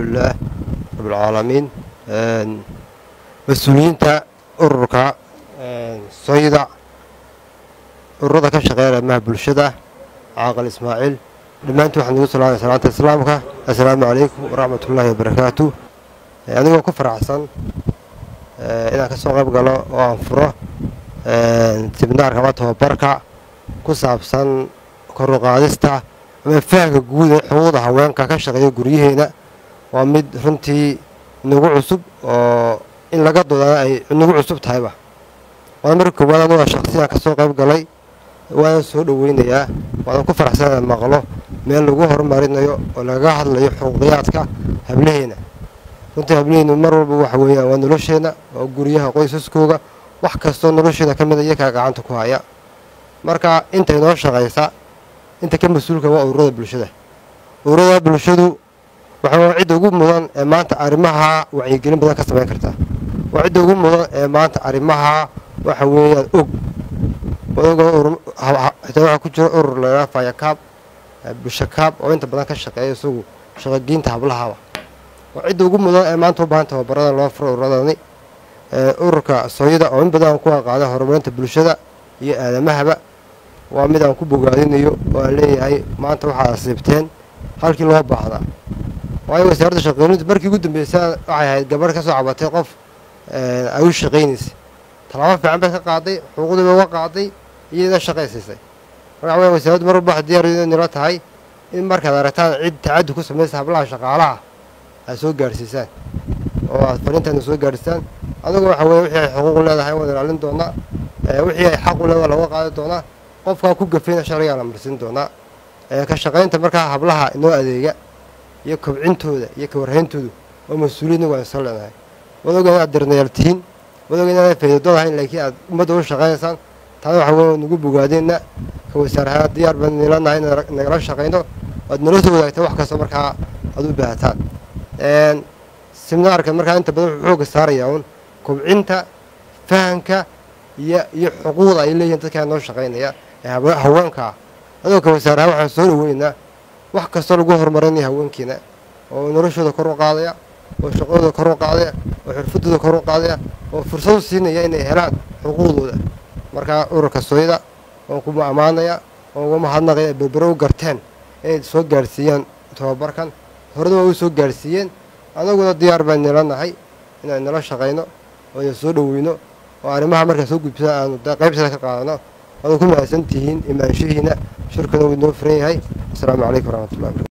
لله رب العالمين. مسؤولين تا ururka Soyda ururada ka shaqeeya ma bulshada Caaqil Ismaaciil dhamaantii waxaan ugu salaamay salaanta islaamka assalaamu calaykum wa rahmatullahi wa barakaatuh. Anigoo ku faraxsan inaan ka soo qayb galo oo aan furo seminaarka ama tababarka ku saabsan kor u qaadista ama fahamka guud ee xuquuqda haweenka ka shaqeeya guryaheena. waa mid runtii nagu cusub oo in laga doodaa ay nagu cusub tahayba. waa markii koowaad anoo shakhsiyan ka soo qayb galay waan soo dhaweynayaa waan ku faraxsanahay maqlo meel lagu horumarinayo oo laga hadlayo xuquuqiyaadka hablaheena. runtii hablaheenu mar walba waxa weeyaan waa nolosheena oo guryaha qoysaskooda wax kastoo nolosheena ka mid ah iyaga gacanta ku haya. marka inta inoo shaqeysa inta ka mas'uulka waa ururada bulshada. ururada bulshadu waxaa cid ugu mudan ee maanta arrimaha wacyigelin badan ka sameyn karta. waa cid ugu mudan ee maanta arrimaha waxa weeyaan waxa ku jira urur la yiraahdo Fayakaab bulsho kaab oo inta badan ka shaqeeya isagu shaqageynta hablaha. waa cid ugu mudan ee maanta u baahan tababarada loo furo ururadani. ururka Soyda oo in badan ku qaada horumarinta bulshada iyo aadamahaba waa mid aan ku bogaadinayo oo aan leeyahay maanta waxa asibteen halkii loo baahnaa. waayo wasaaradda shaqooyinta markii ugu dambeysay waxay ahayd gabar ka soo cabatay qof ay u shaqeynaysa talaabo fiican bay ka qaaday xuquuqdii bay uga qaaday iyada shaqaysiisay. marka way wasaaraddu mar walba diyaar inay tahay in markaad aragtaan cid tacaddi ku sameeyay hablaha shaqaalaha ay soo gaarsiisaan oo aad fariintan soo gaarsiisaan adigu waxa weeye wixii ay xuquuq leedahay wada ilaalin doona wixii ay xaq u leedahay laga qaadi doona qofka ku gafayna sharciga la marsin doona. ka shaqeynta marka hablaha inoo adeega iyo kobcintooda iyo ka warhayntooda oo mas'uuliyiin waa soo leedahay. wadaga darnayaltiin wadaga faa'iido lahayn laakiin aad ummadda u shaqeynaysan taa waxa weeye nagu bogaadeenna ka wasaaraha diyaar baan nilanahay nagala shaqeyno oo nolosha wadaagta wax kasta marka aad u baahataan. seminaarka marka inta badan wuxuu ka saarayaa kobcinta fahanka iyo xuquuqda ay leeyihiin dadka noo shaqeynaya haweenka. adoo ka wasaaraha waxaan soo dhaweynaa wax kasta lagu horumarinayo haweenkeena oo noloshooda kor u qaadaya oo shaqadooda kor u qaadaya oo xirfadooda kor u qaadaya oo fursad u siinaya inay helaan xuquuqdooda. marka ururka Soyda oo ku amaanaya oo uga mahadnaqaya berbero garteen ee soo gaarsiiyaan tababarkan horada oo soo gaarsiiyeen anaguna diyaar baan nilanahay inaan nala shaqeyno oo soo dhaweyno oo arrimaha marka soo gudbisaan aan qaybsada ka qaadano. adoo ku mahadsantihiin imaanshihiina shirkadu wuu noo furan yahay. assalaamu calaykum wa rahmatullahi wa barakatuh.